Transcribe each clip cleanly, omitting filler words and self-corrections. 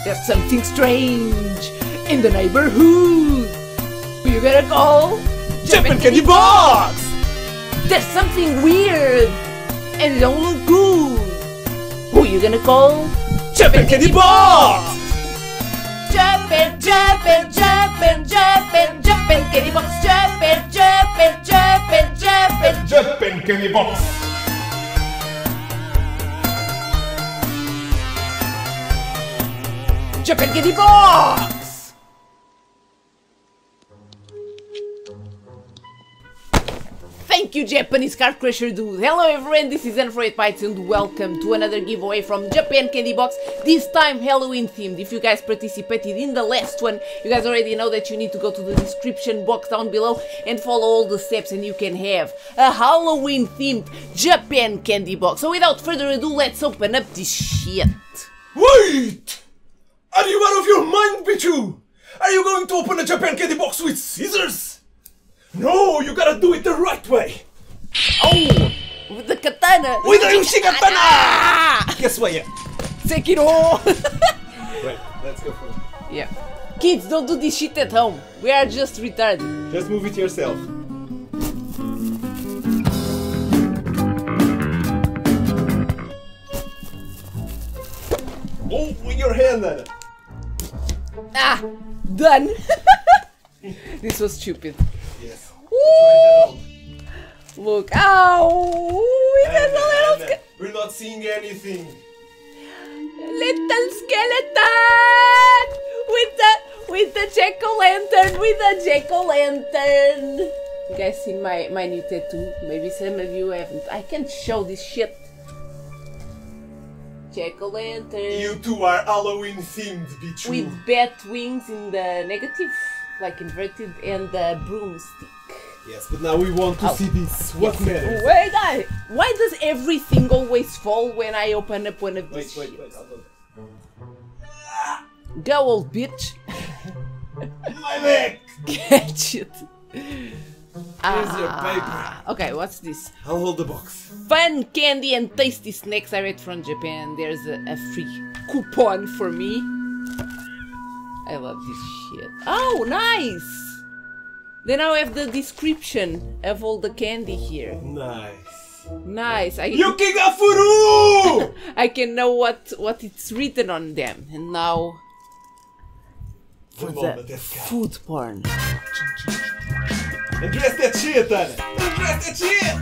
There's something strange in the neighborhood. Who you gonna call? Japan Candy Box! There's something weird and it don't look good. Who you gonna call? Japan Candy Box! Japan, Japan, Japan, Japan, Japan Candy Box. Japan, Japan, Japan, Japan, Japan Candy Box! Japan Candy Box! Thank you, Japanese Card Crusher dude. Hello everyone, this is N48Bytes and welcome to another giveaway from Japan Candy Box, this time Halloween themed. If you guys participated in the last one, you guys already know that you need to go to the description box down below and follow all the steps and you can have a Halloween themed Japan Candy Box. So without further ado, let's open up this shit. Wait! Are you out of your mind, Pichu? Are you going to open a Japan Candy Box with scissors? No, you gotta do it the right way! Oh! With the katana! With the Yoshi Katana! Guess what, yeah? Sekiro! Wait, let's go for it. Yeah. Kids, don't do this shit at home. We are just retarded. Just move it yourself. Oh, with your hand, Anna. Ah! Done! This was stupid. Yes. Ooh. Look, ow! It has a little we're not seeing anything. little skeleton with the jack-o'-lantern, You guys seen my new tattoo? Maybe some of you haven't. I can't show this shit. Jack-o'-lantern. You two are Halloween themed, bitch. With bat wings in the negative, like inverted, and the broomstick. Yes, but now we want to see this. What matters? Why does everything always fall when I open up one of these? Wait. Go, old bitch. My leg! Catch it. Here's your paper. Okay, what's this? I'll hold the box. Fun candy and tasty snacks direct from Japan. There's a free coupon for me. I love this shit. Oh, nice! Then I have the description of all the candy here. Nice. Nice. Yukigafuru! I can know what it's written on them. And now for the food porn. Address that shit, Anna! Address that shit!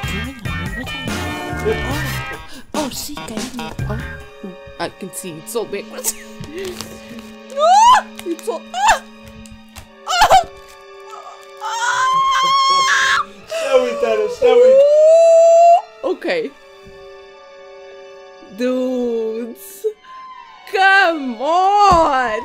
Oh, see, I can see it's all backwards. Ah, it's all. Show it, Anna, show it! Okay. Dudes, come on!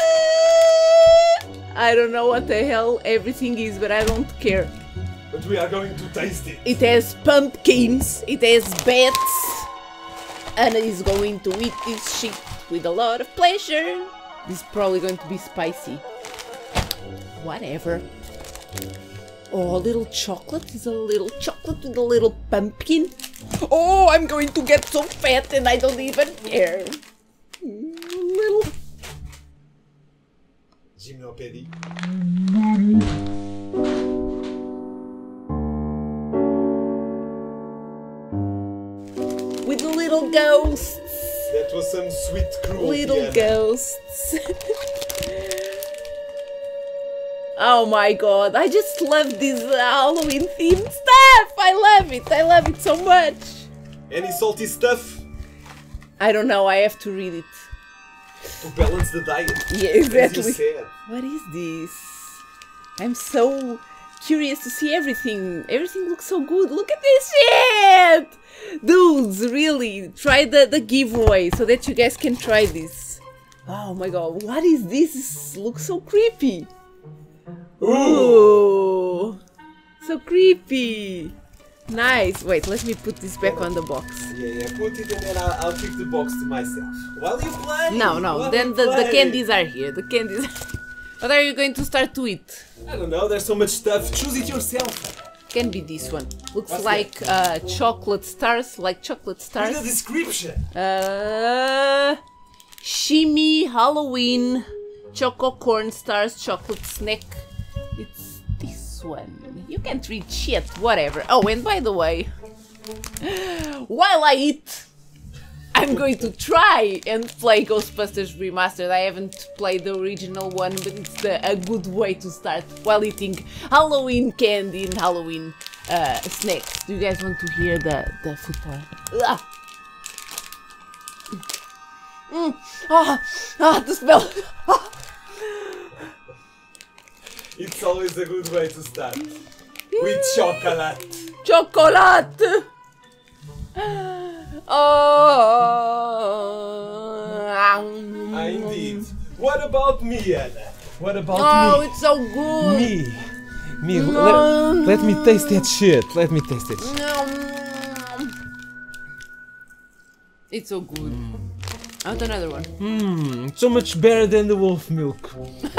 I don't know what the hell everything is, but I don't care. But we are going to taste it. It has pumpkins, it has bats. Anna is going to eat this shit with a lot of pleasure. This is probably going to be spicy. Whatever. Oh, a little chocolate is a little chocolate with a little pumpkin. Oh, I'm going to get so fat and I don't even care. Little. Gymnopédie. With little ghosts. That was some sweet cruelty. Little ghosts. Oh my god, I just love this Halloween themed stuff! I love it so much! Any salty stuff? I don't know, I have to read it. To balance the diet. Yeah, exactly. As you said. What is this? I'm so curious to see everything. Everything looks so good. Look at this shit! Dudes, really, try the giveaway so that you guys can try this. Oh my god, what is this? This looks so creepy. Ooh, so creepy. Nice. Wait, let me put this back on the box. Yeah, put it and then I'll keep the box to myself. While you play! No, then the candies are here. The candies are... What are you going to start to eat? I don't know, there's so much stuff. Choose it yourself. Can be this one. Looks What's like chocolate stars, like chocolate stars. Read the description. Shimmy Halloween Choco Corn Stars chocolate snack. It's this one. You can't read shit, whatever. Oh, and by the way, while I eat, I'm going to try and play Ghostbusters Remastered. I haven't played the original one, but it's a good way to start while eating Halloween candy and Halloween snacks. Do you guys want to hear the football? The smell! It's always a good way to start. With chocolate. Chocolate! Indeed. What about me, Anna? What about Oh, me? it's so good! Me. Let me taste that shit. Let me taste it. It's so good. I want another one. So much better than the wolf milk.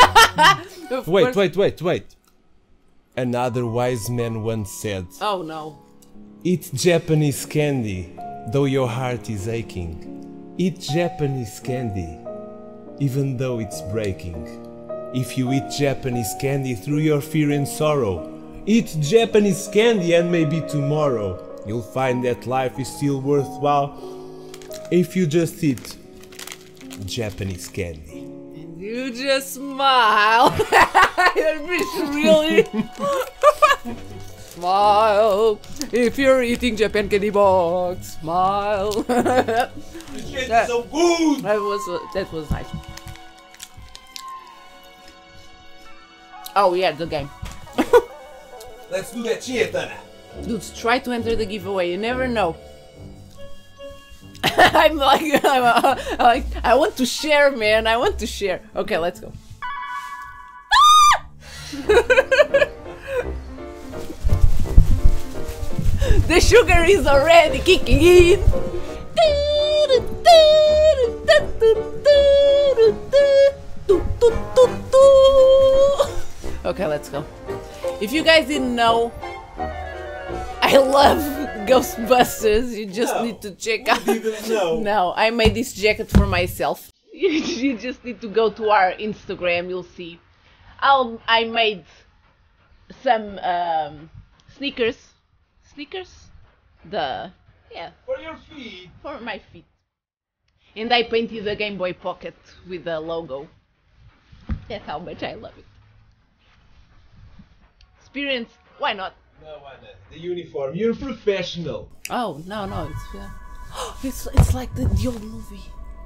Wait. Another wise man once said, Oh no. eat Japanese candy, though your heart is aching. Eat Japanese candy, even though it's breaking. If you eat Japanese candy through your fear and sorrow, eat Japanese candy and maybe tomorrow you'll find that life is still worthwhile if you just eat Japanese candy. And you just smile. It's really... Smile. If you're eating Japan Candy Box, smile. It's so good! That was nice. Oh yeah, the game. Let's do that shit, Anna. Dudes, try to enter the giveaway. You never know. I'm like, I want to share, man. I want to share. Okay, let's go. The sugar is already kicking in. Okay, let's go. If you guys didn't know, I love Ghostbusters. You just need to check out. Didn't know. No, I made this jacket for myself. You just need to go to our Instagram. You'll see. I made some sneakers. For your feet. For my feet. And I painted a Game Boy Pocket with the logo. That's how much I love it. Experience, why not? No, Anna, the uniform. You're professional. Oh, no, it's like the old movie.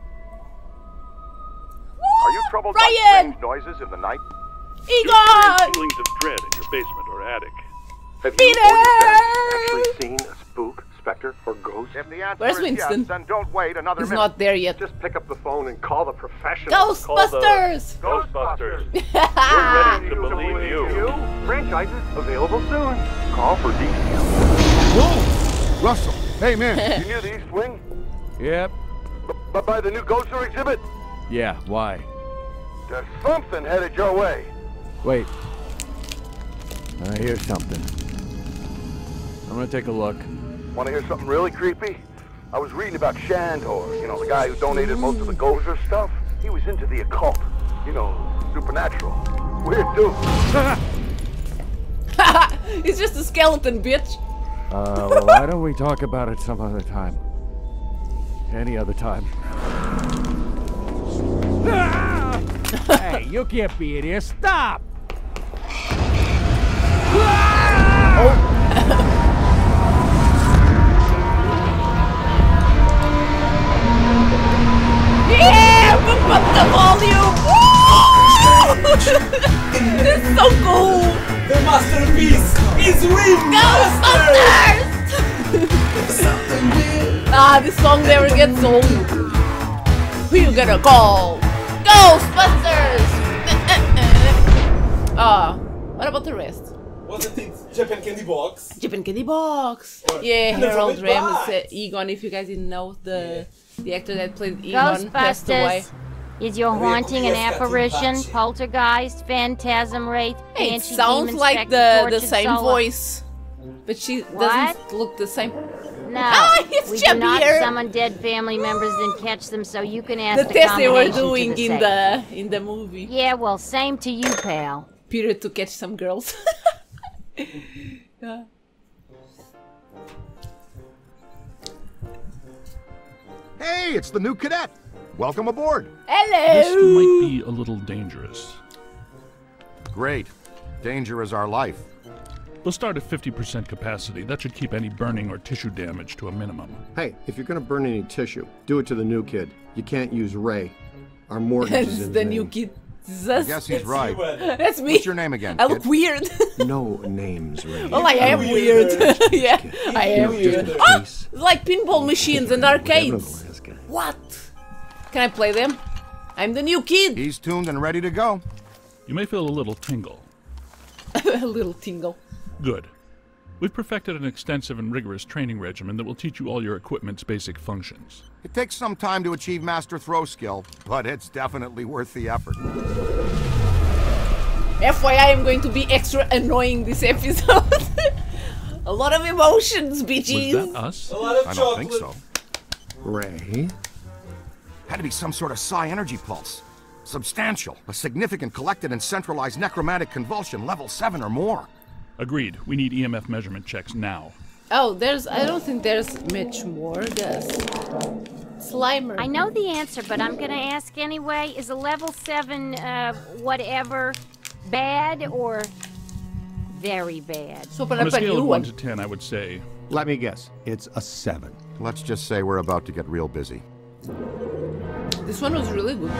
Are you troubled by Ryan! strange noises in the night? Egon! Feelings of dread in your basement or attic. Have Peter! you or your friends actually seen a spook, specter, or ghost? If the answer Where's is Winston? yes, then don't wait another He's minute. not there yet. Just pick up the phone and call the professionals. Ghostbusters! Ghostbusters. We're ready to believe you. Franchises available soon. Call for details. Whoa! Russell, hey man. You near the East Wing? Yep. But by the new Ghoster exhibit? Yeah, why? There's something headed your way. Wait. I hear something. I'm gonna take a look. Want to hear something really creepy? I was reading about Shandor, you know, the guy who donated most of the Gozer stuff. He was into the occult, you know, supernatural. Weird dude. It's just a skeleton, bitch. Well, why don't we talk about it some other time? Any other time. Hey, you can't be in here. Stop! Yeah! But the volume! It's so cool! The masterpiece is remastered! Ghostbusters! This song never gets old. Who you gonna call? Ghostbusters! What about the rest? Wasn't it Japan Candy Box? Japan Candy Box! Or Yeah, Never Harold Went Ramis, Back. Egon, if you guys didn't know, the actor that played Egon passed away. Ghostbusters. Is your haunting an apparition, poltergeist, phantasm wraith, Hey, it banshee, sounds demon, like spectre, the tortured same soul? voice. But she What? doesn't look the same. No, it's we do not Chubbier. summon dead family members and catch them, so you can ask The the test they were combination to doing the in second. the movie. Yeah, well, same to you, pal. Peter to catch some girls. Yeah. Hey, it's the new cadet. Welcome aboard. Hello. This might be a little dangerous. Great. Danger is our life. We'll start at 50% capacity. That should keep any burning or tissue damage to a minimum. Hey, if you're gonna burn any tissue, do it to the new kid. You can't use Ray. Our mortgage That's is in the his new name. kid. I guess he's right. That's me. What's your name again, I look kid? weird. No names, Ray. Well, I am weird. Yeah, I am weird. just in Oh, case. it's like pinball machines and arcades. Last guy. What? Can I play them? I'm the new kid. He's tuned and ready to go. You may feel a little tingle. A little tingle. Good. We've perfected an extensive and rigorous training regimen that will teach you all your equipment's basic functions. It takes some time to achieve master throw skill, but it's definitely worth the effort. FYI, I'm going to be extra annoying this episode. A lot of emotions, Was bitches. that us? A lot of I don't chocolate. think so. Ray? Had to be some sort of psi energy pulse. Substantial. A significant collected and centralized necromantic convulsion, level 7 or more. Agreed. We need EMF measurement checks now. Oh, I don't think there's much more, Gus. Slimer. I know the answer, but I'm gonna ask anyway. Is a level 7, whatever, bad or very bad? So, On a scale of 1 to 10, I would say Let me guess. It's a 7. Let's just say we're about to get real busy. This one was really good.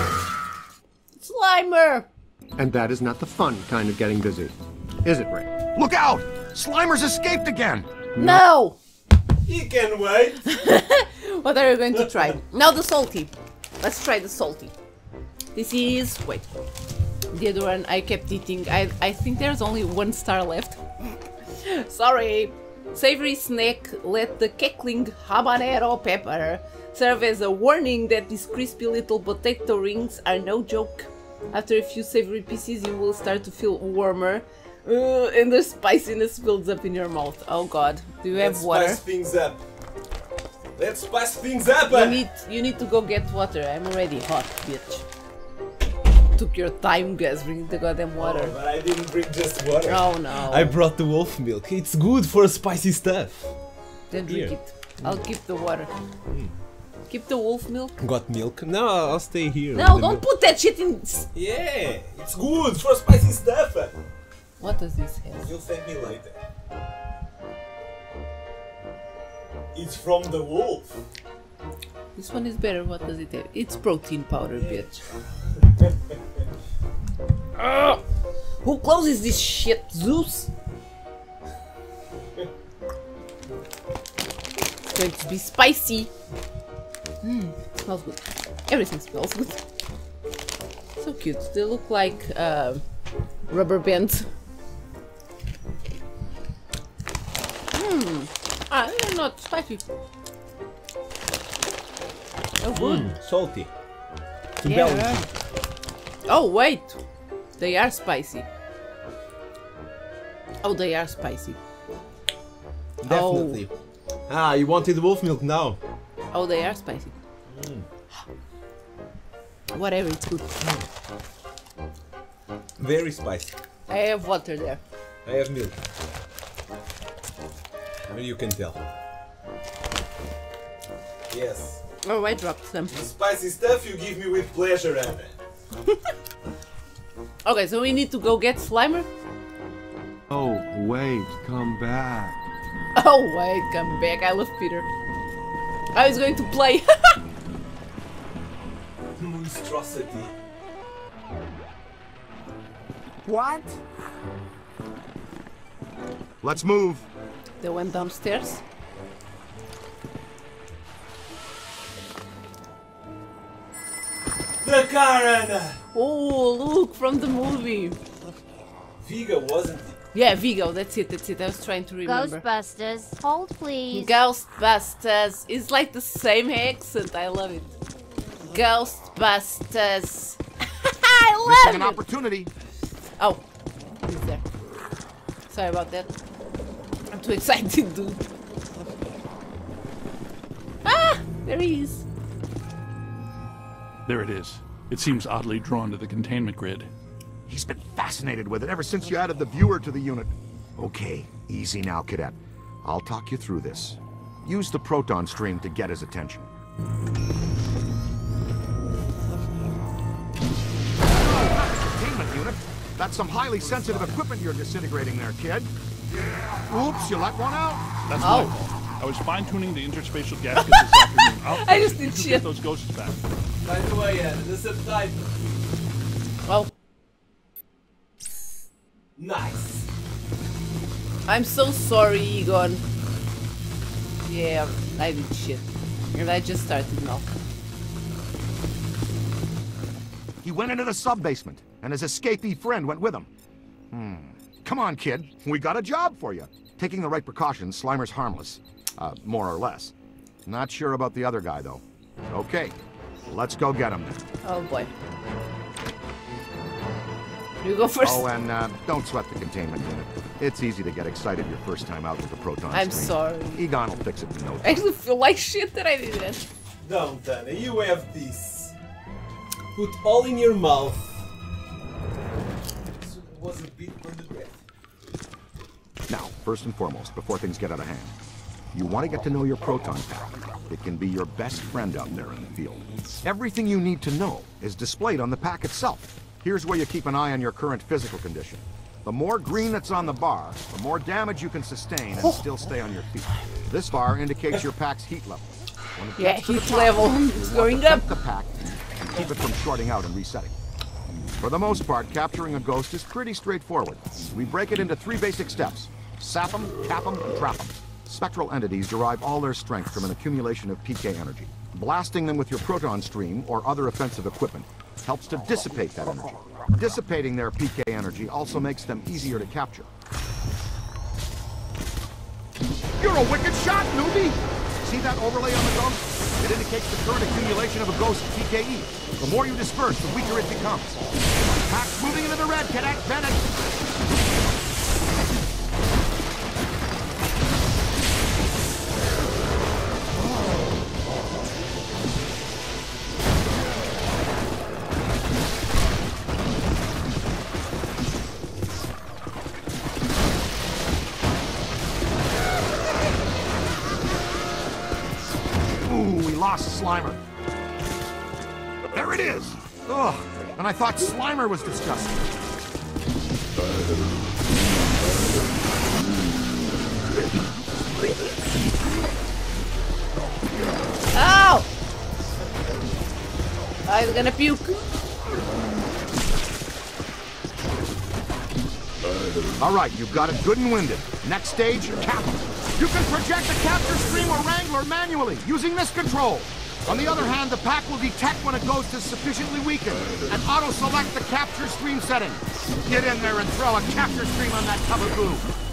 Slimer! And that is not the fun kind of getting busy. Is it, Ray? Look out! Slimer's escaped again! No! He can wait. What are you going to try? Now the salty. Let's try the salty. This is... wait. The other one I kept eating. I think there's only 1 star left. Sorry. Savory snack. Let the cackling habanero pepper serve as a warning that these crispy little potato rings are no joke. After a few savory pieces, you will start to feel warmer. And the spiciness builds up in your mouth. Oh god. Do you have Let's water? spice things up. Let's spice things up. You need to go get water. I'm already hot, bitch. Took your time, guys, bringing the goddamn water. Oh, but I didn't bring just water. Oh no. I brought the wolf milk. It's good for spicy stuff. Then drink Here. it. I'll keep the water. Keep the wolf milk. Got milk? No, I'll stay here. No, don't put that shit in. Yeah, it's good for spicy stuff. What does this have? You'll thank me later. It's from the wolf. This one is better. What does it have? It's protein powder, bitch. Ah! Who closes this shit, Zeus? It's going to be spicy. Smells good. Everything smells good. So cute. They look like rubber bands. They're not spicy. Oh, good. Salty. To Yeah. balance. Oh, wait. They are spicy. Oh, they are spicy. Definitely. Ah, you wanted wolf milk now. Oh, they are spicy. Whatever, it's good. Very spicy. I have water there. I have milk. And you can tell. Yes. Oh, I dropped some. The spicy stuff you give me with pleasure, Anna. Okay, so we need to go get Slimer? Oh, wait, come back. Oh, wait, come back. I love Peter. I was going to play. Monstrosity. What? Let's move. They went downstairs. The car, Anna! Oh, look, from the movie. Vigo, wasn't it? Yeah, Vigo, that's it. I was trying to remember. Ghostbusters, hold please. Ghostbusters. It's like the same accent. I love it. Ghostbusters. I Missing an love it. opportunity. Oh, he's there. Sorry about that. I'm too excited, dude. There he is. There it is. It seems oddly drawn to the containment grid. He's been fascinated with it ever since you added the viewer to the unit. Okay, easy now, Cadet. I'll talk you through this. Use the proton stream to get his attention. Containment unit? That's some highly sensitive equipment you're disintegrating there, kid. Oops, you let one out. That's my fault. I was fine-tuning the interspatial gaskets this afternoon. I just did to shit. get those ghosts back. By the way, the subtitle. Well, Nice. I'm so sorry, Egon. Yeah, I did shit. And I just started now. He went into the sub-basement, and his escapee friend went with him. Come on, kid. We got a job for you. Taking the right precautions, Slimer's harmless. More or less. Not sure about the other guy, though. Okay, let's go get him then. Oh boy. You go first. Oh, and don't sweat the containment unit. It's easy to get excited your first time out with the proton I'm stream. sorry. Egon will fix it in no I time. actually feel like shit that I did that. Don't, Anna. You have this. Put all in your mouth. It was a bit for the breath. Now, first and foremost, before things get out of hand, you want to get to know your proton pack. It can be your best friend out there in the field. Everything you need to know is displayed on the pack itself. Here's where you keep an eye on your current physical condition. The more green that's on the bar, the more damage you can sustain and still stay on your feet. This bar indicates your pack's heat level. When it Yeah, gets to the heat top, level you is want going to up. tempt the pack and keep it from shorting out and resetting. For the most part, capturing a ghost is pretty straightforward. We break it into 3 basic steps. Sap them, cap them, and trap them. Spectral entities derive all their strength from an accumulation of PK energy. Blasting them with your proton stream or other offensive equipment helps to dissipate that energy. Dissipating their PK energy also makes them easier to capture. You're a wicked shot, newbie! See that overlay on the ghost? It indicates the current accumulation of a ghost's PKE. The more you disperse, the weaker it becomes. Pack's moving into the red, Cadet Bennett! Lost Slimer. There it is! Ugh, and I thought Slimer was disgusting. Ow! I'm gonna puke. All right, you've got it good and winded. Next stage, cap. You can project the capture stream or wrangler manually using this control. On the other hand, the pack will detect when a ghost is sufficiently weakened and auto-select the capture stream setting. Get in there and throw a capture stream on that tub of goo.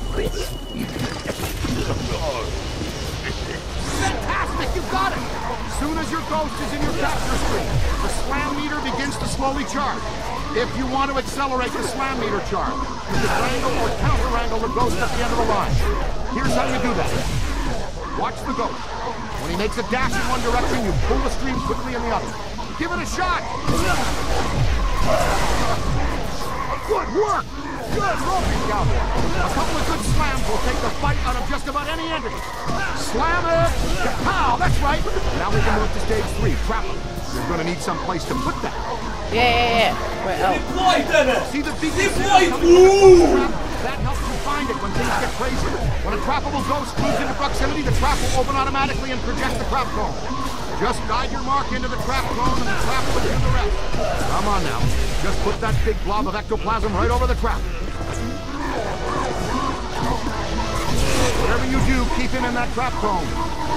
Fantastic, you got it! As soon as your ghost is in your capture stream, the slam meter begins to slowly charge. If you want to accelerate the slam meter charge, you can wrangle or counter-wrangle the ghost at the end of the line. Here's how you do that. Watch the ghost. When he makes a dash in one direction, you pull the stream quickly in the other. Give it a shot! Good work! Good roping, Cowboy! A couple of good slams will take the fight out of just about any entity. Slam it! Pow! That's right! Now we can move to stage 3, trap him. You're gonna need some place to put that. Yeah. Wait, oh. Deploy, Dennis! See the Deploy! That helps you find it when things get crazy. When a trappable ghost moves into proximity, the trap will open automatically and project the trap cone. Just guide your mark into the trap cone and the trap will do the rest. Come on now. Just put that big blob of ectoplasm right over the trap. Whatever you do, keep him in that trap cone.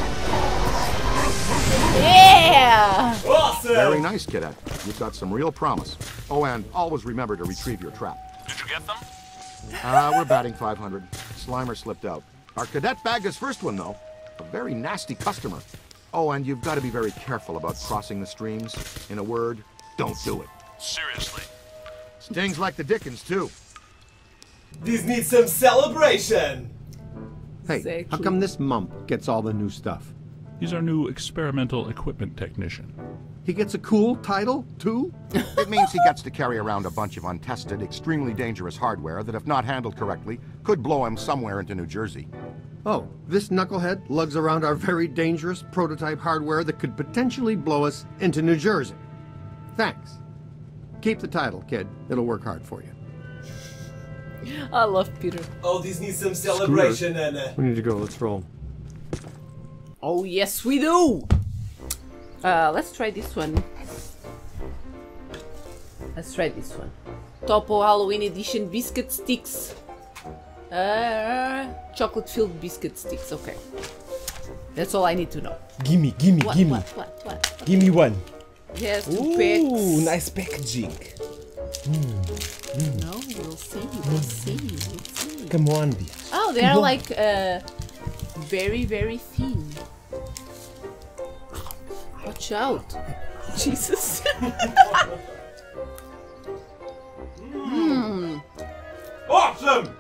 Yeah! Awesome! Very nice, Cadet. You've got some real promise. Oh, and always remember to retrieve your trap. Did you get them? We're batting 500. Slimer slipped out. Our cadet bagged his first one, though. A very nasty customer. Oh, and you've got to be very careful about crossing the streams. In a word, don't do it. Seriously. Stings like the Dickens, too. This needs some celebration! Hey, how come this mump gets all the new stuff? He's our new experimental equipment technician. He gets a cool title, too? It means he gets to carry around a bunch of untested, extremely dangerous hardware that, if not handled correctly, could blow him somewhere into New Jersey. Oh, this knucklehead lugs around our very dangerous prototype hardware that could potentially blow us into New Jersey. Thanks. Keep the title, kid. It'll work hard for you. I love Peter. Oh, this needs some celebration, Anna. We need to go. Let's roll. Oh, yes, we do! Let's try this one. Let's try this one. Topo Halloween edition biscuit sticks. Chocolate-filled biscuit sticks. Okay. That's all I need to know. Gimme. What? Gimme one. Yes, 2 Ooh, packs. nice packaging. No, we'll see. Come on, bitch. Oh, they are like very, very thin. Watch out. Jesus. Awesome!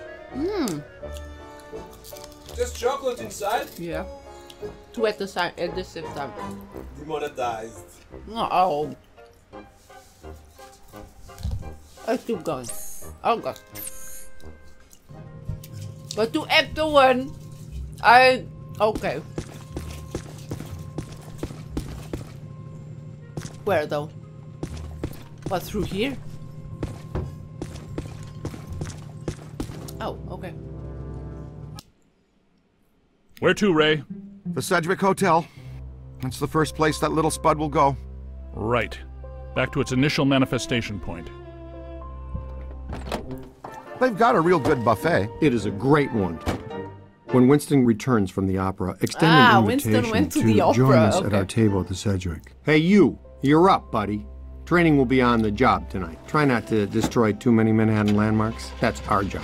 There's chocolate inside. Yeah. 2 at the same time. Demonetized. Oh. Let's keep going. Oh god. But to act the one, okay. Where though? What, through here? Oh, okay. Where to, Ray? The Sedgwick Hotel. That's the first place that little spud will go. Right. Back to its initial manifestation point. They've got a real good buffet. It is a great one. When Winston returns from the opera, extend an Winston invitation went to the opera, join us at okay. our table at the Sedgwick. Hey, you're up, buddy. Training will be on the job tonight. Try not to destroy too many Manhattan landmarks. That's our job.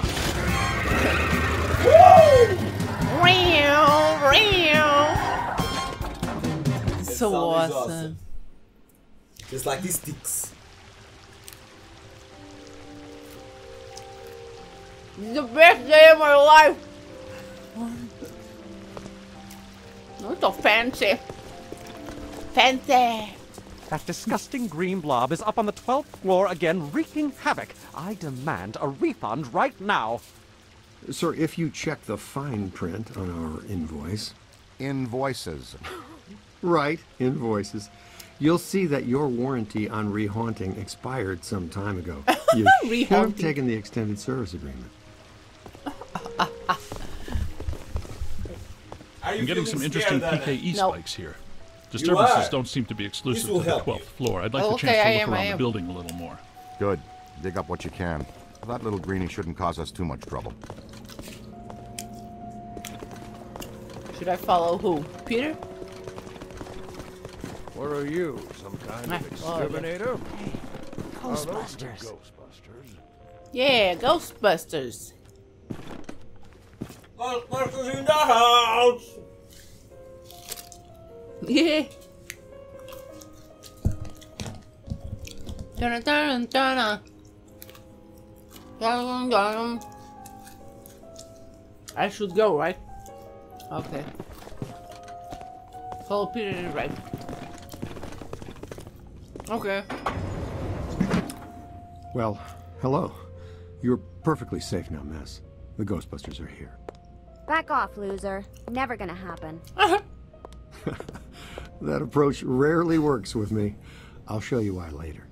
So awesome. Just like these sticks. The best day of my life. It's so fancy. Fancy. That disgusting green blob is up on the 12th floor again, wreaking havoc. I demand a refund right now. Sir, if you check the fine print on our invoice... Invoices. Right, invoices. You'll see that your warranty on rehaunting expired some time ago. You should have taken the extended service agreement. I'm getting some interesting PKE No. spikes here. Disturbances are. don't seem to be exclusive will to the help 12th floor. I'd like the Okay, chance to I look am. around the building a little more. Good. Dig up what you can. That little greenie shouldn't cause us too much trouble. Should I follow who? Peter? What are you, some kind of exterminator? Ghostbusters. Ghostbusters. Yeah, Ghostbusters. Ghostbusters in the house! Yeah. Dun dun dun dun dun. I should go, right? Okay. Follow Peter right. Okay. Well, hello. You're perfectly safe now, miss. The Ghostbusters are here. Back off, loser. Never gonna happen. That approach rarely works with me. I'll show you why later.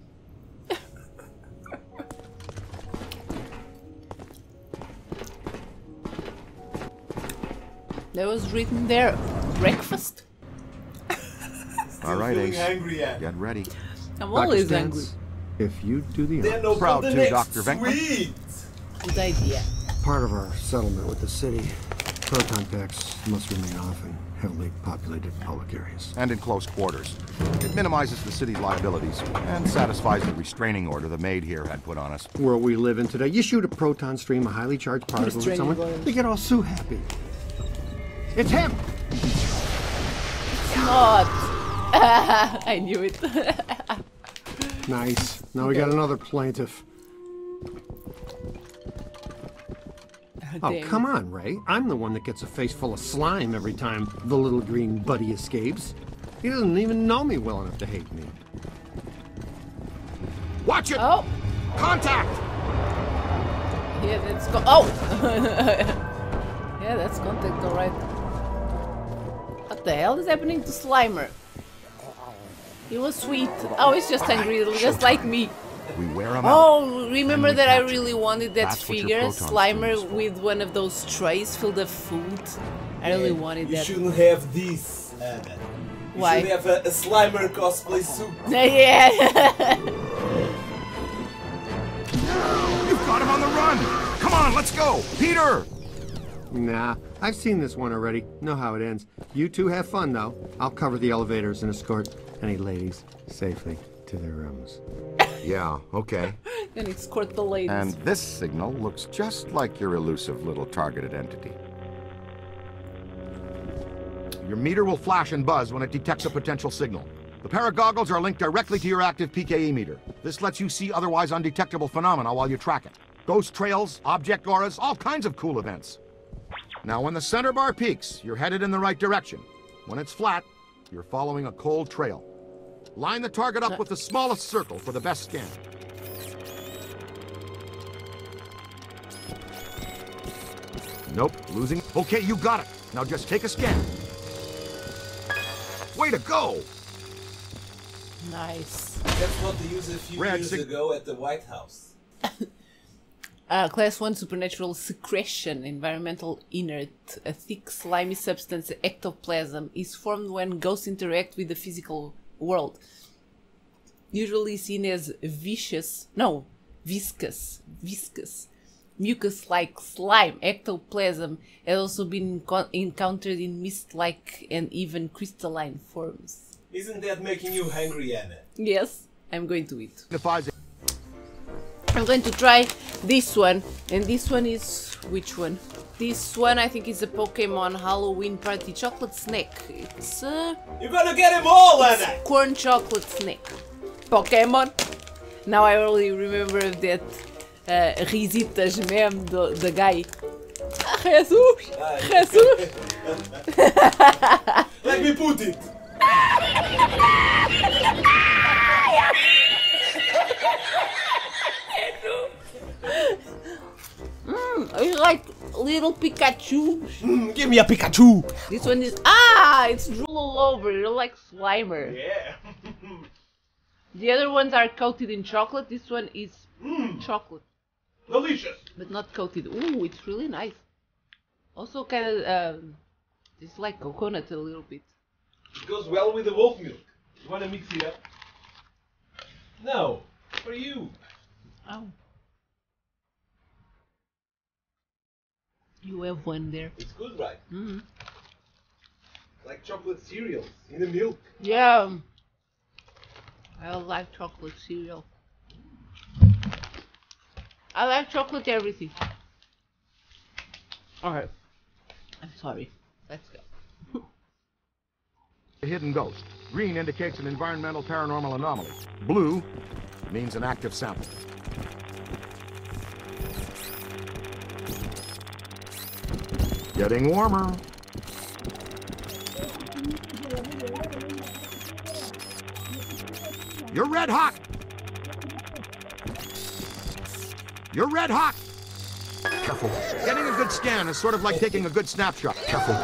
There was written there, breakfast. All right, Ace. Hungry yet. Get ready. I'm Dr. always Stantz, angry. if you do the Then honors, open Proud the to, next Dr. Venkman. suite. Good idea. part of our settlement with the city, proton packs must remain off in heavily populated public areas. And in close quarters. It minimizes the city's liabilities and satisfies the restraining order the maid here had put on us. World we live in today, you shoot a proton stream of highly charged particles at Restraining someone, order. they get all so happy. It's him! Not. I knew it. Nice. Now we got another plaintiff. Oh, Damn. come on, Ray. I'm the one that gets a face full of slime every time the little green buddy escapes. He doesn't even know me well enough to hate me. Watch it! Oh! Contact! Yeah, that's oh! Yeah, that's contact, alright. What the hell is happening to Slimer? He was sweet. Oh, he's just angry, just like me. We wear them out. Oh, remember And we that I catch really them. wanted that That's what your figure, proton Slimer, stream is for. with one of those trays filled of food. I really wanted You that. shouldn't have this, Anna. You Why? should have a Slimer cosplay suit. Yeah. You've got him on the run! Come on, let's go! Peter! Nah, I've seen this one already. Know how it ends. You two have fun, though. I'll cover the elevators and escort any ladies safely to their rooms. Yeah, okay. And escort the ladies. And this signal looks just like your elusive little targeted entity. Your meter will flash and buzz when it detects a potential signal. The pair of goggles are linked directly to your active PKE meter. This lets you see otherwise undetectable phenomena while you track it. Ghost trails, object auras, all kinds of cool events. Now, when the center bar peaks, you're headed in the right direction. When it's flat, you're following a cold trail. Line the target up with the smallest circle for the best scan. Nope, losing. Okay, you got it. Now just take a scan. Way to go! Nice. That's what they used a few years ago at the White House. Class 1 supernatural secretion, environmental inert. A thick slimy substance, ectoplasm, is formed when ghosts interact with the physical world. Usually seen as viscous, mucus-like slime. Ectoplasm has also been encountered in mist-like and even crystalline forms. Isn't that making you hungry, Anna? Yes, I'm going to eat. I'm going to try this one, and this one is which one? This one I think is a Pokemon Halloween party chocolate snack. It's You're gonna get them all, Anna! corn chocolate snack. Pokemon. Now I only remember that Risitas meme the guy. Jesus! Jesus! Let me put it! I like little Pikachu. Give me a Pikachu! This one is it's drool all over. You're like Slimer. Yeah. The other ones are coated in chocolate. This one is chocolate, Delicious! but not coated. Ooh, it's really nice. Also, kind of it's like coconut a little bit. It goes well with the wolf milk. You wanna mix it up? No, for you. Oh. You have one there. It's good, right? Mm-hmm. Like chocolate cereals in the milk. Yeah. I like chocolate cereal. I like chocolate everything. Alright. I'm sorry. Let's go. A hidden ghost. Green indicates an environmental paranormal anomaly. Blue means an active sample. Getting warmer. You're red hot! You're red hot! Careful. Getting a good scan is sort of like taking a good snapshot. Careful.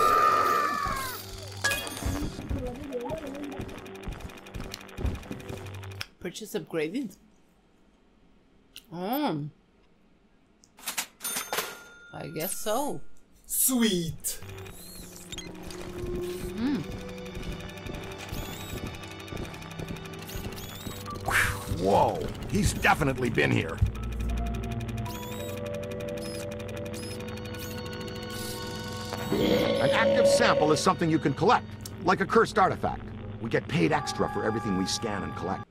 Purchase upgraded? I guess so. Sweet! Whoa, he's definitely been here. An active sample is something you can collect, like a cursed artifact. We get paid extra for everything we scan and collect.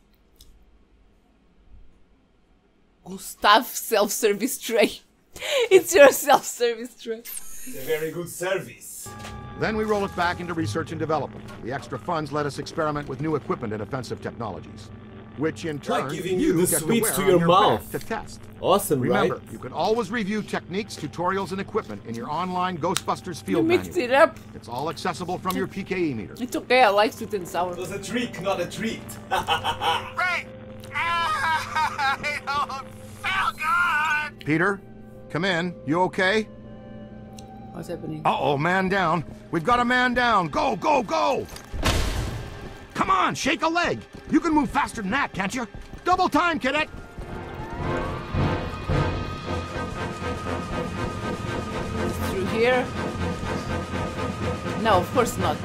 Gustav self-service tray. It's your self-service tray. It's a very good service. Then we roll it back into research and development. The extra funds let us experiment with new equipment and offensive technologies. which in turn Like giving you the get sweets to wear on your mouth. back to test. Awesome, Remember, right? you can always review techniques, tutorials, and equipment in your online Ghostbusters You field mixed manual. it up. It's all accessible from your PKE meter. It's okay, I like sweet and sour. It was a trick, not a treat. Ray! I don't feel good! Peter, come in. You okay? What's happening? Uh-oh, man down. We've got a man down. Go, go, go! Come on, shake a leg. You can move faster than that, can't you? Double time, cadet! Through here? No, of course not.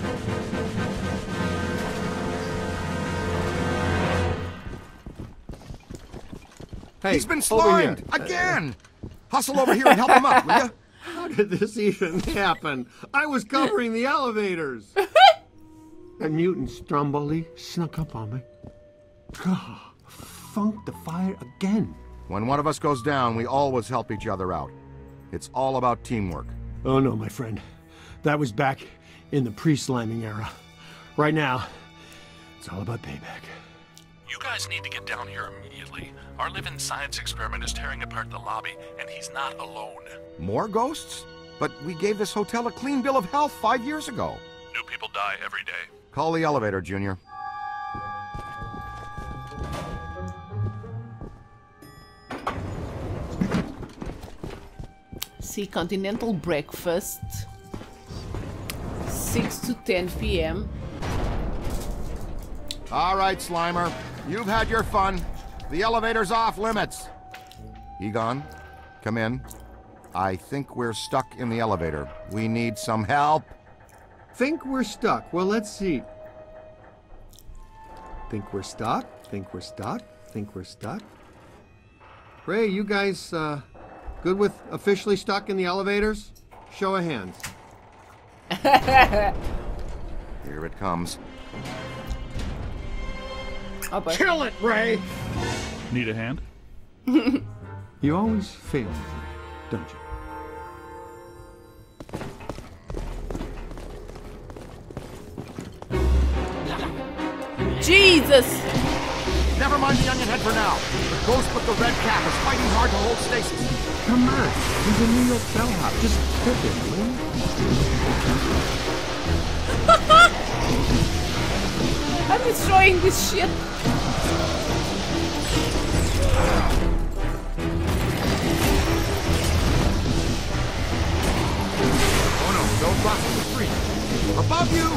Hey, He's been over here. slimed! Again! Hustle over here and help him up, will ya? How did this even happen? I was covering the elevators. That mutant Stromboli snuck up on me. God, funked the fire again. When one of us goes down, we always help each other out. It's all about teamwork. Oh no, my friend. That was back in the pre-sliming era. Right now, it's all about payback. You guys need to get down here immediately. Our living science experiment is tearing apart the lobby, and he's not alone. More ghosts? But we gave this hotel a clean bill of health 5 years ago. New people die every day. Call the elevator, Junior. See, continental breakfast. 6 to 10 p.m. All right, Slimer. You've had your fun. The elevator's off limits. Egon, come in. I think we're stuck in the elevator. We need some help. Think we're stuck. Well, let's see. Think we're stuck? Think we're stuck? Think we're stuck? Ray, you guys good with officially stuck in the elevators? Show of hands. Here it comes. Oh, boy. Kill it, Ray! Need a hand? You always fail, don't you? Jesus! Never mind the onion head for now. The ghost with the red cap is fighting hard to hold stasis. Come on, he's a New York bellhop. Just clip it, will you? I'm destroying this shit. Oh no, don't cross the street. Above you!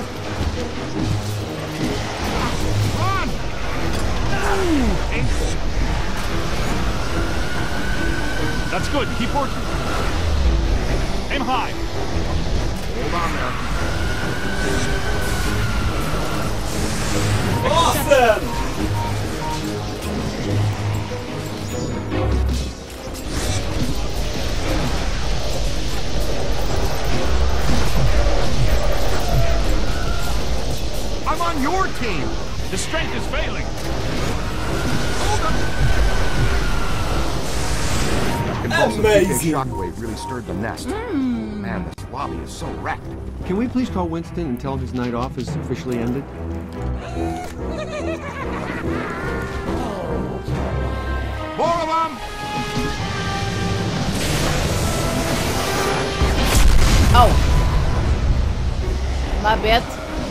Run! That's good. Keep working. Aim high. Hold on there. Awesome! I'm on your team! The strength is failing. Amazing! Shockwave really stirred the nest. Man, this lobby is so wrecked. Can we please call Winston and tell him his night off is officially ended? More of them! Oh. My bad.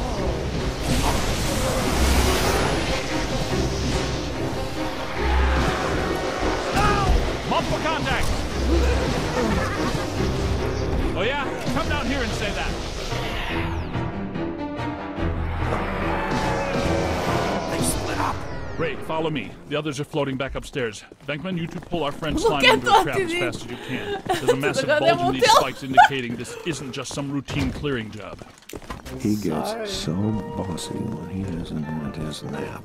Multiple contact. Oh yeah? Come down here and say that. They split up. Ray, follow me. The others are floating back upstairs. Venkman, you two pull our friend Look Slime at into a that, trap as did he? fast as you can. There's a massive Look at bulge in them these hotel. spikes indicating this isn't just some routine clearing job. He Sorry. gets so bossy when he doesn't want his nap.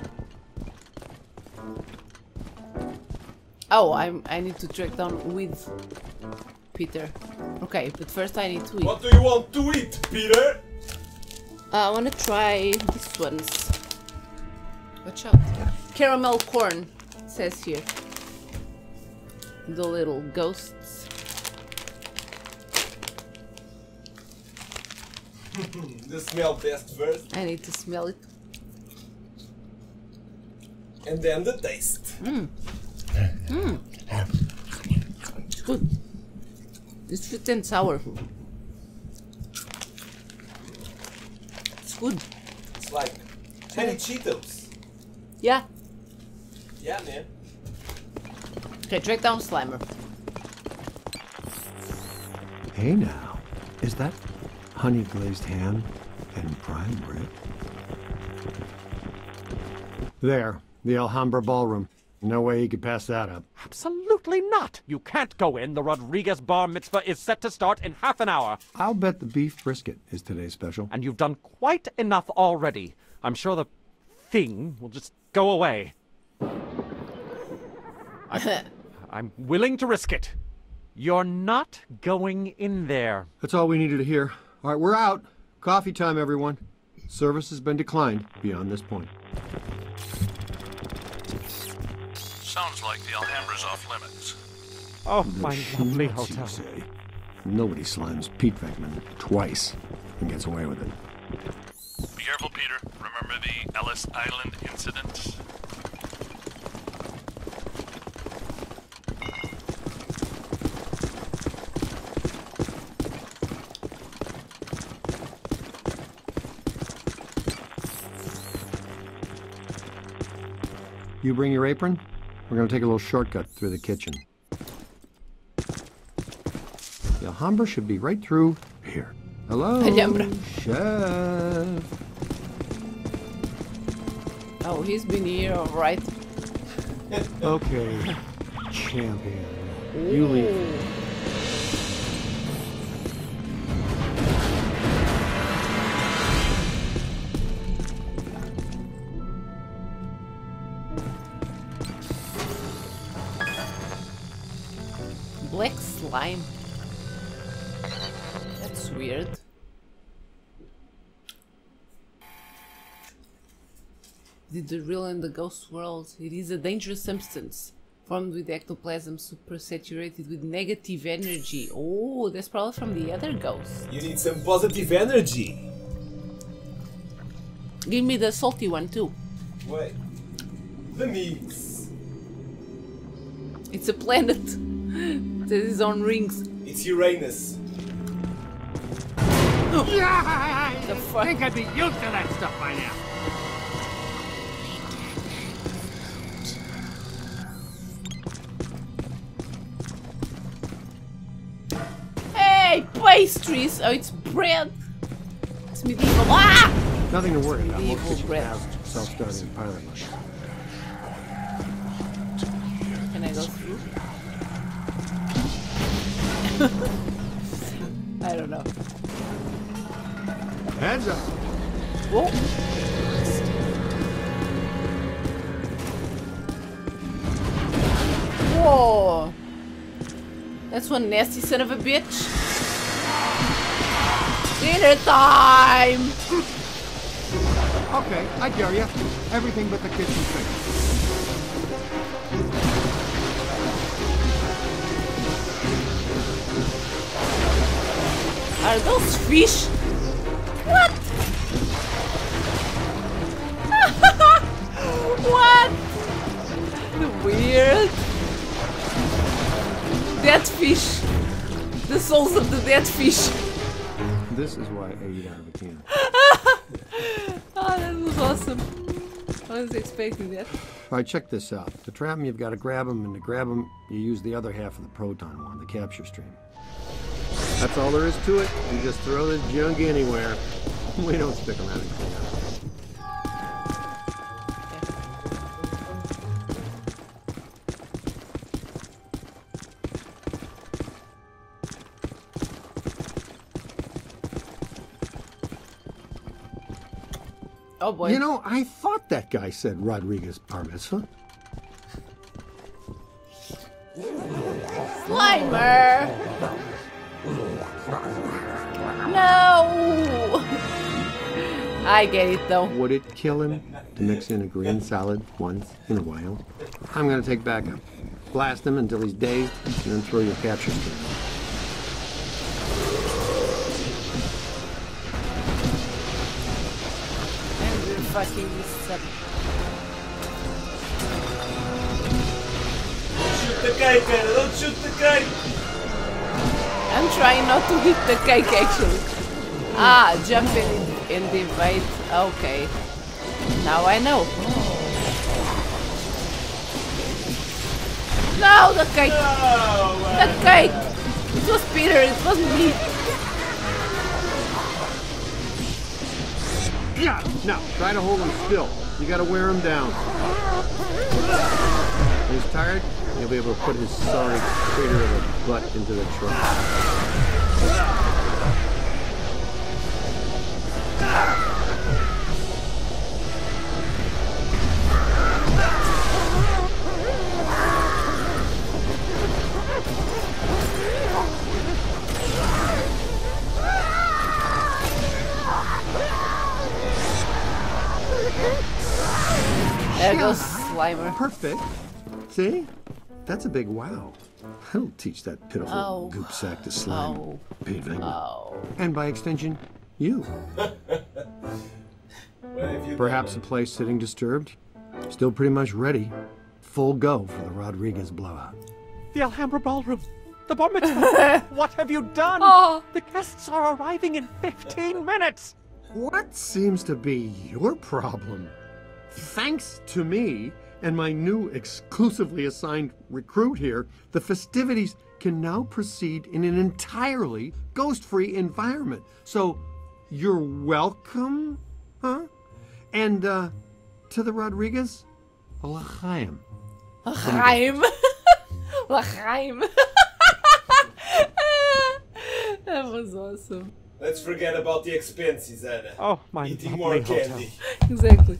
Oh, I need to track down with Peter. Okay, but first I need to eat. What do you want to eat, Peter? I want to try these ones. Watch out. Caramel corn, it says here. The little ghosts. The smell test first. I need to smell it. And then the taste. It's good. It's sweet and sour. It's good. It's like honey Cheetos. Yeah. Yeah, man. Okay, track down Slimer. Hey now, is that honey glazed ham and prime rib? There, the Alhambra Ballroom. No way he could pass that up. Absolutely not! You can't go in. The Rodriguez bar mitzvah is set to start in half an hour. I'll bet the beef brisket is today's special. And you've done quite enough already. I'm sure the thing will just go away. I'm willing to risk it. You're not going in there. That's all we needed to hear. All right, we're out. Coffee time, everyone. Service has been declined beyond this point. Sounds like the Alhambra's off limits. Oh, my lovely Schmaltz, you hotel. say. Nobody slimes Pete Venkman twice and gets away with it. Be careful, Peter. Remember the Ellis Island incident? You bring your apron? We're going to take a little shortcut through the kitchen. The Alhambra should be right through here. Hello, Alhambra. chef. Oh, he's been here, alright. Okay, champion. You leave. Black slime. That's weird. The real and the ghost world. It is a dangerous substance formed with ectoplasm supersaturated with negative energy. Oh, that's probably from the other ghost. You need some positive energy. Give me the salty one too. Wait. The mix. It's a planet that is on rings. It's Uranus. Yeah! The fuck? I think I'd be used to that stuff by now. Hey, pastries! Oh, it's bread. It's medieval. Ah! Nothing to worry about. Medieval Most kitchens bread. have self-starting pilot lights. Can I go through? I don't know. Heads up. Whoa. Whoa. That's one nasty son of a bitch. Dinner time! Okay, I dare you. Everything but the kitchen sink. Are those fish? What? What? Weird. Dead fish. The souls of the dead fish. This is why I eat out of a can. Oh, that was awesome. I was expecting that. All right, check this out. To trap them, you've got to grab them, and to grab them, you use the other half of the proton one, the capture stream. That's all there is to it. You just throw this junk anywhere. We don't stick around and clean up. Oh boy. You know, I thought that guy said Rodriguez bar mitzvah. Slimer! No! I get it though. Would it kill him to mix in a green salad once in a while? I'm gonna take backup. Blast him until he's dazed, and then throw your capture stream. And we're fucking this up. the cake, Anna. Don't shoot the cake. I'm trying not to hit the cake actually. Ah, jump in the evade. Okay. Now I know. No, the cake! No, the cake! It was Peter, it wasn't me. Yeah, now try to hold him still. You gotta wear him down. When he's tired, he'll be able to put his sorry crater of a butt into the trunk. There goes Slimer. Perfect. See? That's a big wow. I'll teach that pitiful goop sack to slime. And by extension, you. Perhaps a place sitting disturbed. Still pretty much ready. Full go for the Rodriguez blowout. The Alhambra Ballroom. The bar mitzvah. What have you done? The guests are arriving in 15 minutes. What seems to be your problem? Thanks to me and my new exclusively assigned recruit here, the festivities can now proceed in an entirely ghost-free environment. So, you're welcome, huh? And, to the Rodriguez, l'chaim. L'chaim. L'chaim. That was awesome. Let's forget about the expenses, Anna. Oh, my Eating more candy. Exactly.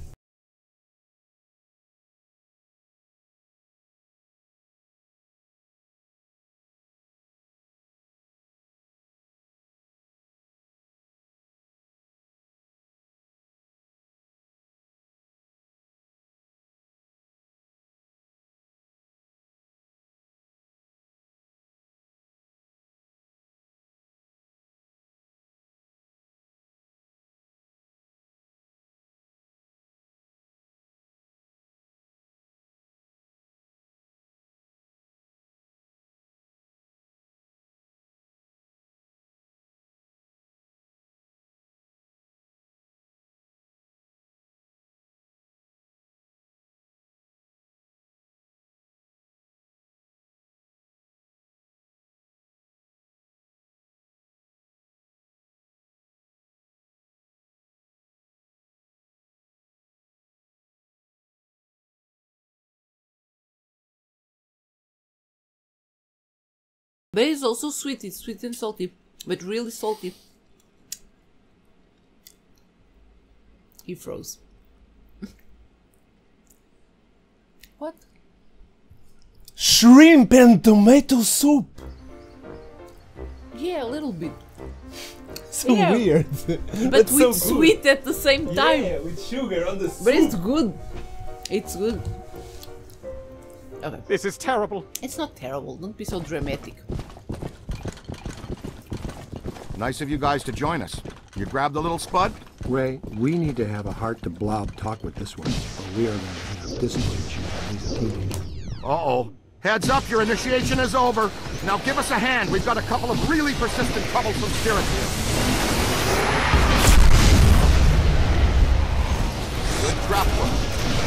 But it's also sweet. It's sweet and salty, but really salty. He froze. What? Shrimp and tomato soup. Yeah, a little bit. So weird. But with sweet at the same time. Yeah, with sugar on the soup. But it's good. It's good. Okay. This is terrible. It's not terrible. Don't be so dramatic. Nice of you guys to join us. You grabbed the little spud? Ray, we need to have a heart-to-blob talk with this one, or we are going to have discipline. He's a teenager. Uh-oh. Heads up, your initiation is over. Now give us a hand. We've got a couple of really persistent troublesome spirits here. Good trap work.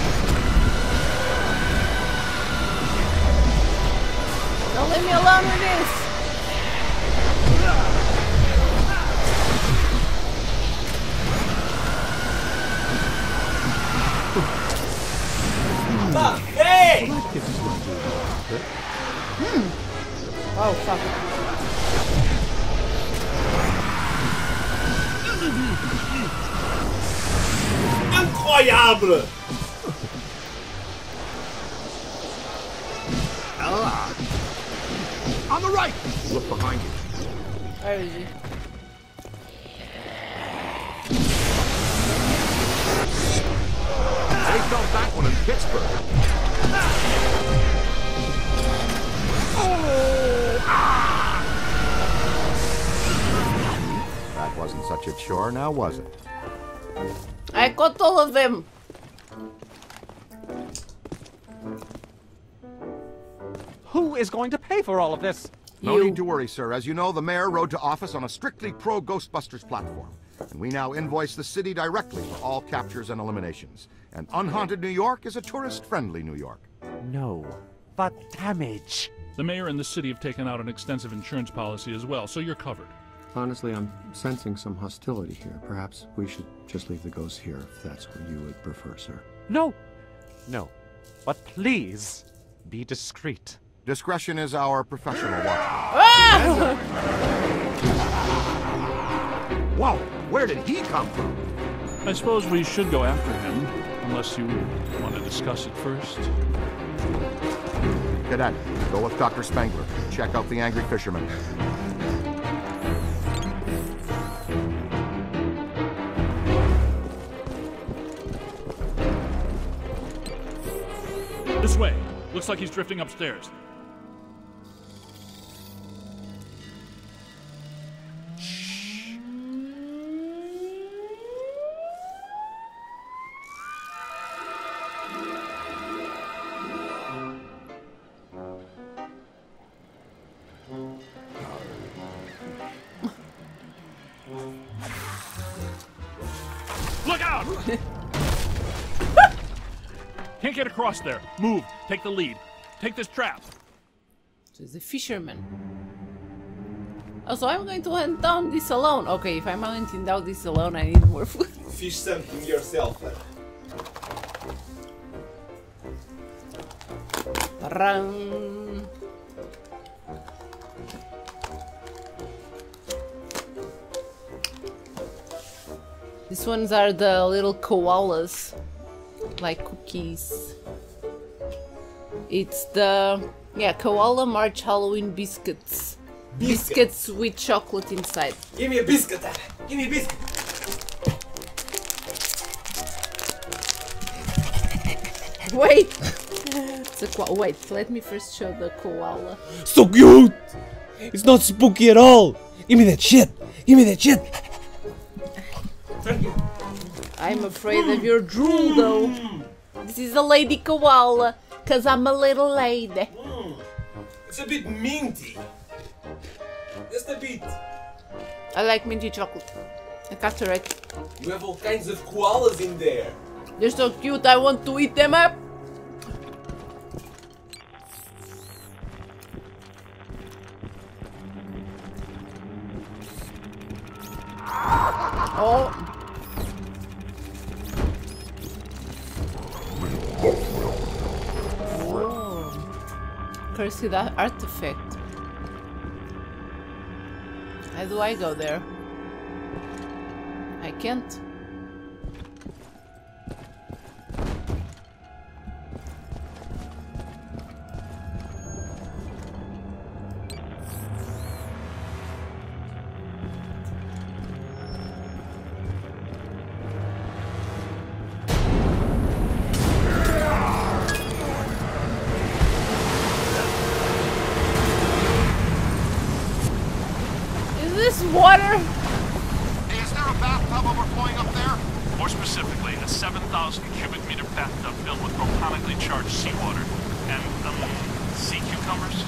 Don't leave me alone with this! Hey! Oh, fuck. Incroyable! On the right! Look behind you. Where is he? They felt that one in Pittsburgh. That wasn't such a chore, now was it? I got all of them. Who who is going to pay for all of this? No need to worry, sir. As you know, the mayor rode to office on a strictly pro-Ghostbusters platform. And we now invoice the city directly for all captures and eliminations. And unhaunted New York is a tourist-friendly New York. No, but damage. The mayor and the city have taken out an extensive insurance policy as well, so you're covered. Honestly, I'm sensing some hostility here. Perhaps we should just leave the ghosts here if that's what you would prefer, sir. No. No. But please, be discreet. Discretion is our professional watch. Whoa! Where did he come from? I suppose we should go after him, unless you want to discuss it first. Cadet, go with Dr. Spangler. Check out the angry fisherman. This way. Looks like he's drifting upstairs. Look out! Can't get across there. Move. Take the lead. Take this trap. So he's a fisherman. Oh, so I'm going to hunt down this alone. Okay, if I'm hunting down this alone, I need more food. Fish something yourself. Run. These ones are the little koalas, like cookies. It's the, yeah, Koala March Halloween biscuits. Biscuits with chocolate inside. Give me a biscuit! Give me a biscuit! Wait! It's a wait, let me first show the koala. So cute! It's not spooky at all! Give me that shit! Give me that shit! I'm afraid of your drool though. This is a lady koala, cause I'm a little lady. It's a bit minty. Just a bit. I like minty chocolate. I got it right. You have all kinds of koalas in there. They're so cute, I want to eat them up. Oh. Can you see that artifact? How do I go there? I can't. Water? Is there a bathtub overflowing up there? More specifically, a 7,000 cubic meter bathtub filled with protonically charged seawater and, sea cucumbers?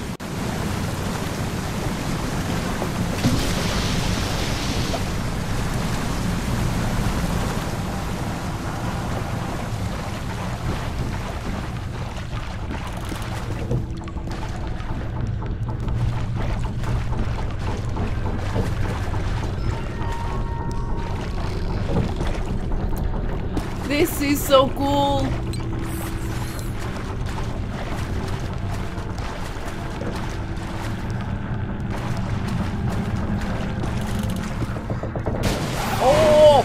This is so cool. Oh!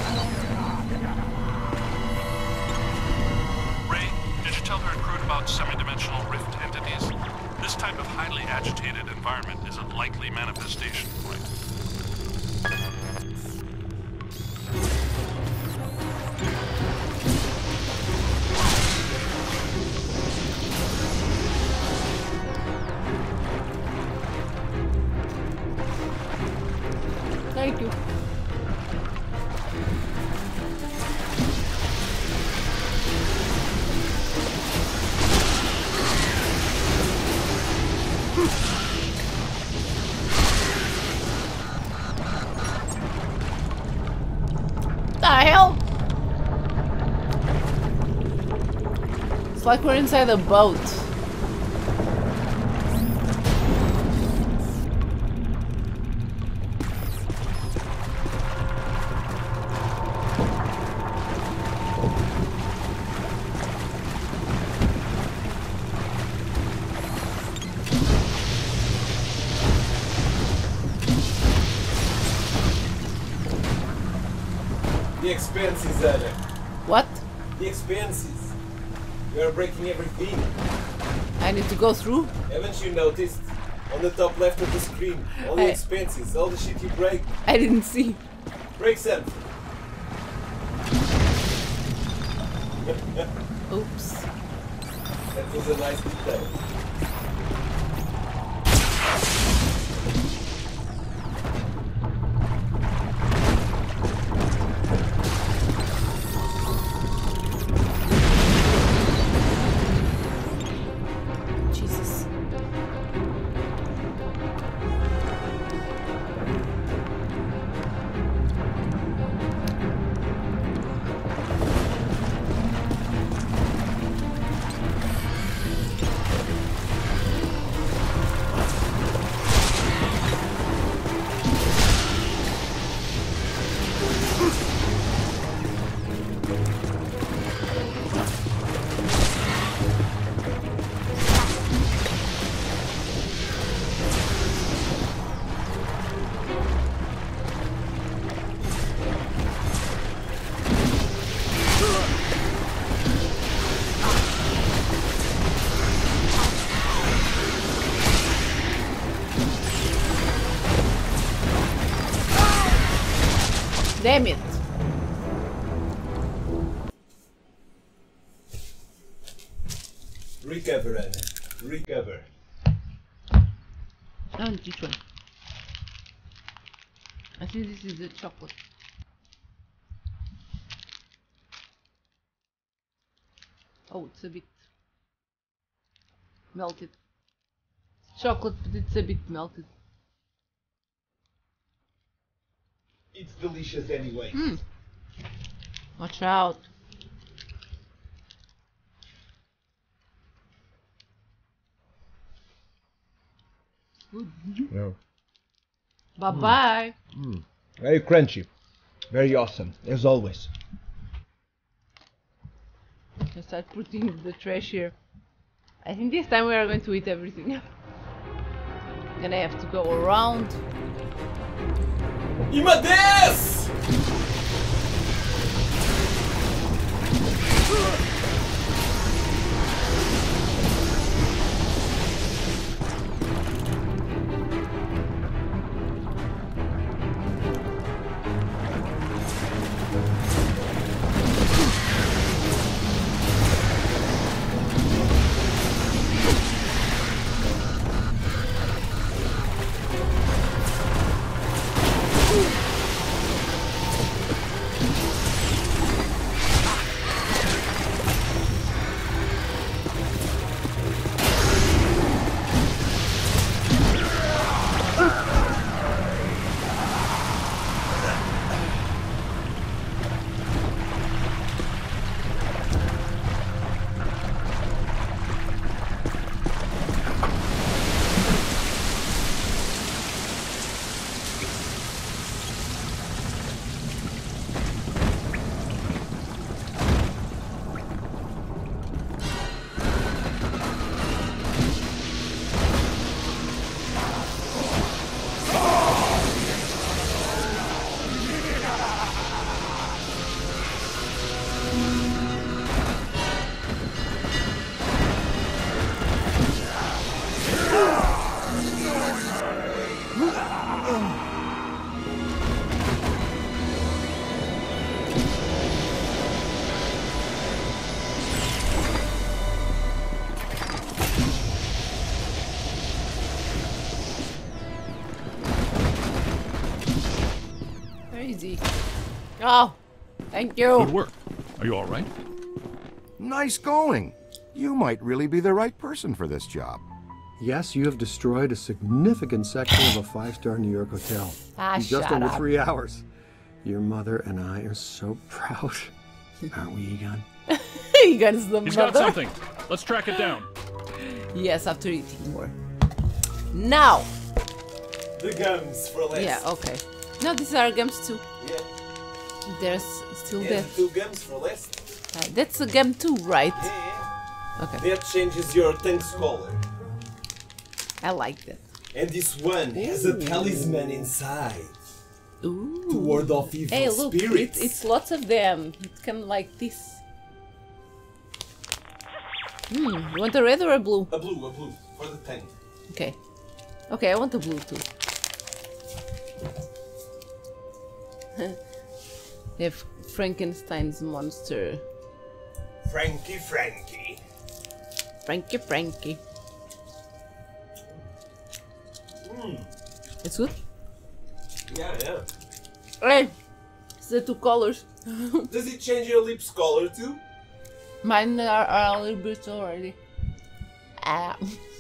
Ray, did you tell her crew about semi-dimensional rift entities? This type of highly agitated environment is a likely manifestation point. Thank you. It's like we're inside a boat. The expenses, Anna. What? The expenses. You are breaking everything. I need to go through? Haven't you noticed? On the top left of the screen. All the expenses, all the shit you break. I didn't see. Break something. Oops. That was a nice detail. Jesus. Damn it. Recover, Anna. Recover. Oh, which one? I think this is the chocolate. Oh, it's a bit melted. It's chocolate, but it's a bit melted. It's delicious anyway. Watch out. Good. No. Bye-bye. Very crunchy. Very awesome, as always. I start putting the trash here. I think this time we are going to eat everything. Gonna have to go around. Imades! Easy. Oh, thank you. Good work. Are you all right? Nice going. You might really be the right person for this job. Yes, you have destroyed a significant section of a 5-star New York hotel in just shut under up. 3 hours. Your mother and I are so proud. Aren't we, Egon? He guns the He's mother. got something. Let's track it down. Yes, after eating more. Now. The gums for less. Yeah, okay. No, these are gums too. Yeah. There's still Yeah, that. 2 gums for less. That's a gum too, right? Yeah. Okay. That changes your tank's color. I like that. And this one has a talisman inside. Ooh. To ward off evil Hey, look, spirits. it's lots of them. It come like this. You want a red or a blue? A blue, for the tank. Okay. Okay, I want a blue too. They have Frankenstein's monster. Frankie. Frankie. It's good? Yeah. Hey! It's the 2 colors. Does it change your lips color too? Mine are a little bit already. Ah.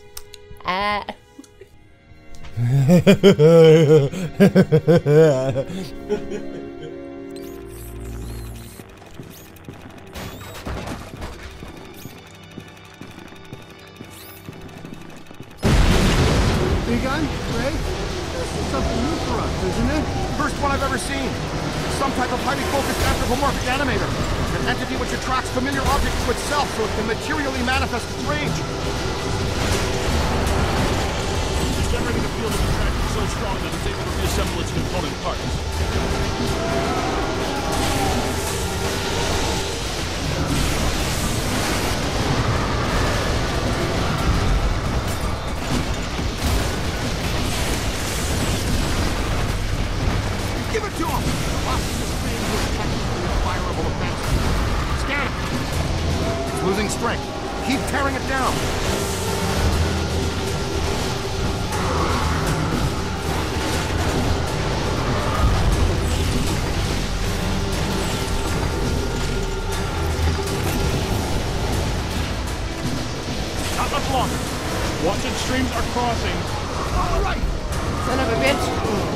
Begun? Ray? This is something new for us, isn't it? First one I've ever seen. Some type of highly focused anthropomorphic animator. An entity which attracts familiar objects to itself so it can materially manifest its rage. It's generating a field of attraction so strong that it's able to reassemble its component parts. Give it to him! Locking the screen to a technically fireable offense. Scan it! It's losing strength. Keep tearing it down. Not much longer. Wanted streams are crossing. All right! Son of a bitch.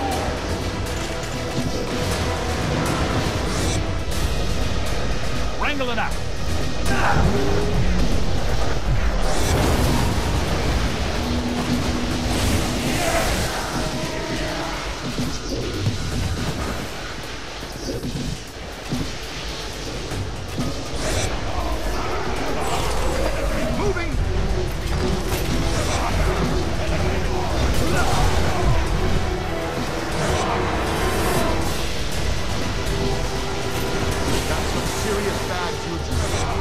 Wrangle it out. Moving! That's some serious bad juju.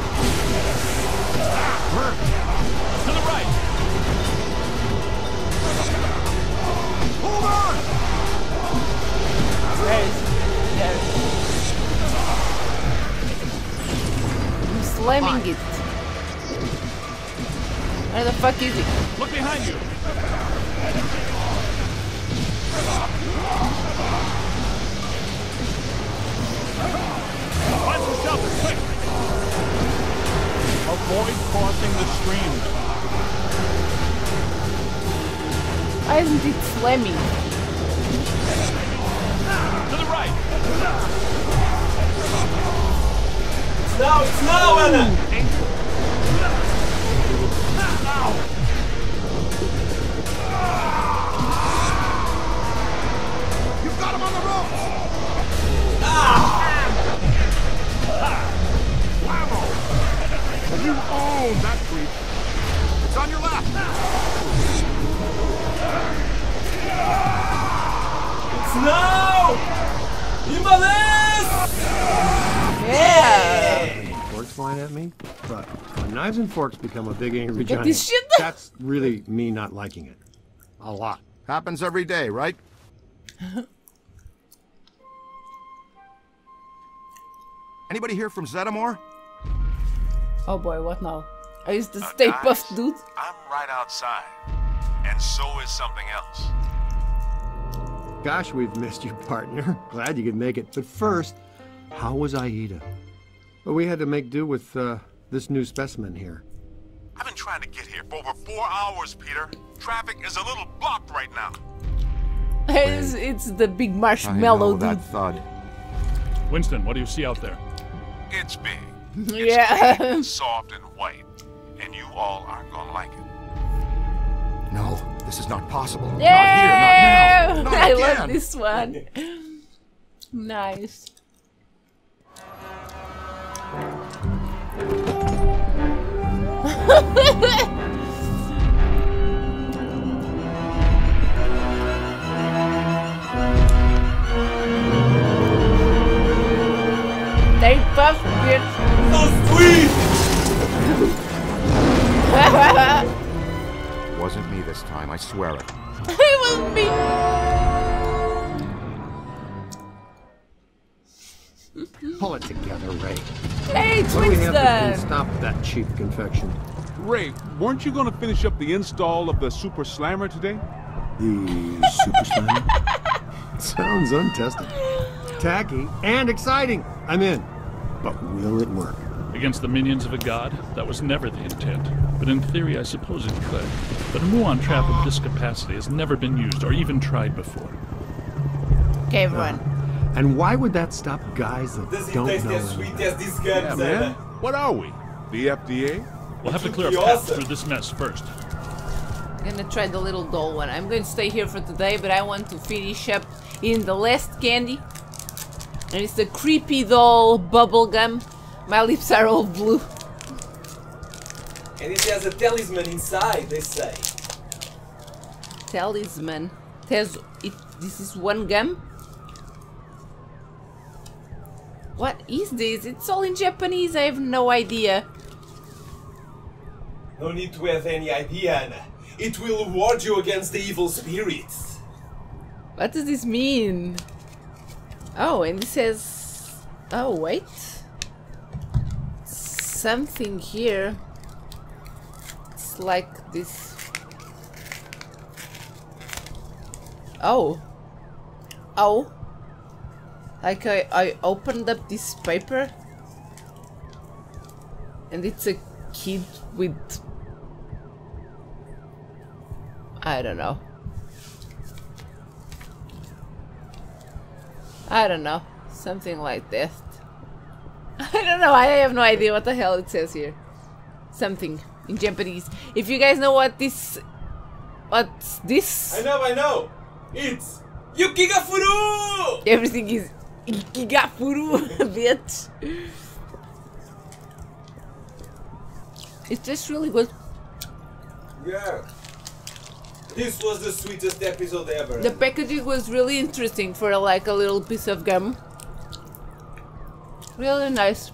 To the right. Hold on! I'm slamming it. Where the fuck is it? Look behind you. Find some shelter, quick. Avoid crossing the streams. Why isn't it slamming? To the right. It's now, Anna! You've got him on the ropes! Whammo! You own that creep. It's on your left. It's now! Imbales! Yeah! Forks flying at me, but when knives and forks become a big angry Look at giant, this shit. that's really me not liking it. A lot. Happens every day, right? Anybody here from Zetamore? Oh boy, what now? I used to stay puffed, dude. I'm right outside. And so is something else. Gosh, we've missed you, partner. Glad you could make it. But first, how was Aida? Well, we had to make do with this new specimen here. I've been trying to get here for over 4 hours, Peter. Traffic is a little blocked right now. It's the big marshmallow, dude. that thud. Winston, what do you see out there? It's big. Yeah. Clean, soft, and white. And you all aren't gonna like it. No, this is not possible. Yeah! Not here, not now. Not I again. love this one. Nice. They buff bitch. So sweet! Wasn't me this time, I swear it. It was me. Pull it together, Ray. Hey, What do we have to Twinston. stop that cheap confection? Ray, weren't you going to finish up the install of the Super Slammer today? The Super Slammer? Sounds untested. Tacky and exciting. I'm in. But will it work? Against the minions of a god? That was never the intent. But in theory, I suppose it could. But a muon trap of this capacity has never been used or even tried before. Okay, everyone. And why would that stop guys that Does it don't taste know as anything? sweet as this gun, Yeah, man. What are we? The FDA? We'll have to would clear a be path awesome. through this mess first. I'm gonna try the little doll one. I'm going to stay here for today, but I want to finish up in the last candy. And it's the creepy doll bubble gum. My lips are all blue. And it has a talisman inside, they say. Talisman. This is one gum? What is this? It's all in Japanese. I have no idea. No need to have any idea, Anna. It will ward you against the evil spirits. What does this mean? Oh, and it says... Oh, wait. Something here. It's like this... Oh. Oh. Like I opened up this paper. And it's a kid with... I don't know. I don't know. Something like that. I don't know. I have no idea what the hell it says here. Something in Japanese. If you guys know what this... What's this? I know. It's Yukigafuru! Everything is Yukigafuru, bitch. It's just really good. Yeah. This was the sweetest episode ever. The packaging was really interesting for like a little piece of gum. Really nice.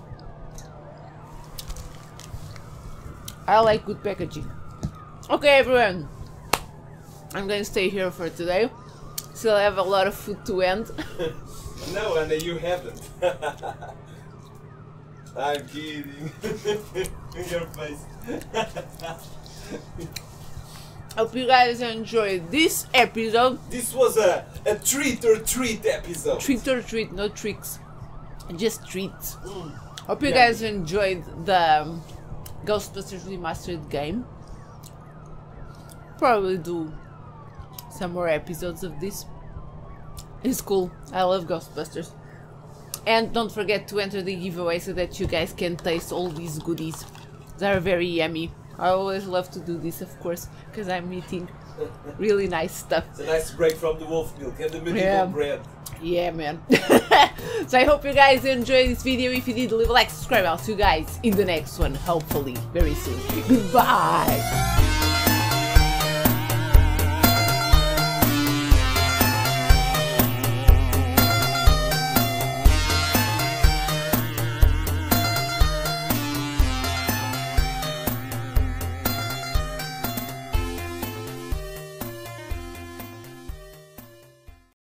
I like good packaging. Okay, everyone. I'm gonna stay here for today. Still have a lot of food to end. No, Anna, you haven't. I'm kidding. Your face. Hope you guys enjoyed this episode. This was a treat or treat episode. Treat or treat, no tricks. Just treats. Hope you guys enjoyed the Ghostbusters Remastered game. Probably do some more episodes of this. It's cool. I love Ghostbusters. And don't forget to enter the giveaway so that you guys can taste all these goodies. They are very yummy. I always love to do this, of course, because I'm eating really nice stuff. It's a nice break from the wolf milk and the medieval bread. Yeah, man. So I hope you guys enjoyed this video. If you did, leave a like, subscribe. I'll see you guys in the next one, hopefully very soon. Goodbye.